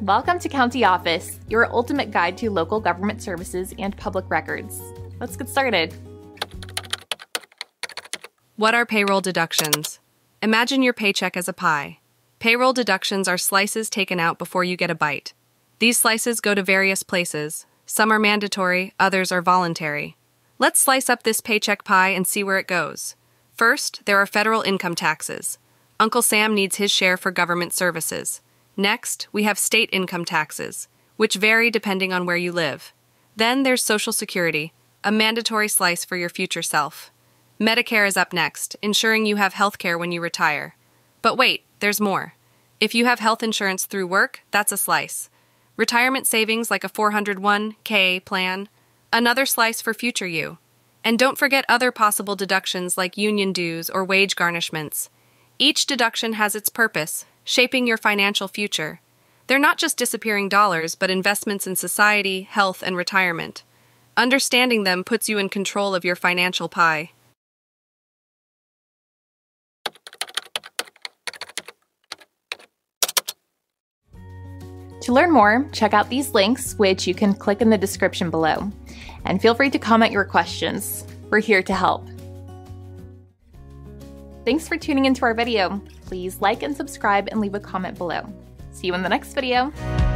Welcome to County Office, your ultimate guide to local government services and public records. Let's get started. What are payroll deductions? Imagine your paycheck as a pie. Payroll deductions are slices taken out before you get a bite. These slices go to various places. Some are mandatory, others are voluntary. Let's slice up this paycheck pie and see where it goes. First, there are federal income taxes. Uncle Sam needs his share for government services. Next, we have state income taxes, which vary depending on where you live. Then there's Social Security, a mandatory slice for your future self. Medicare is up next, ensuring you have health care when you retire. But wait, there's more. If you have health insurance through work, that's a slice. Retirement savings like a 401k plan, another slice for future you. And don't forget other possible deductions like union dues or wage garnishments. Each deduction has its purpose, shaping your financial future. They're not just disappearing dollars, but investments in society, health, and retirement. Understanding them puts you in control of your financial pie. To learn more, check out these links, which you can click in the description below. And feel free to comment your questions. We're here to help. Thanks for tuning into our video. Please like and subscribe and leave a comment below. See you in the next video.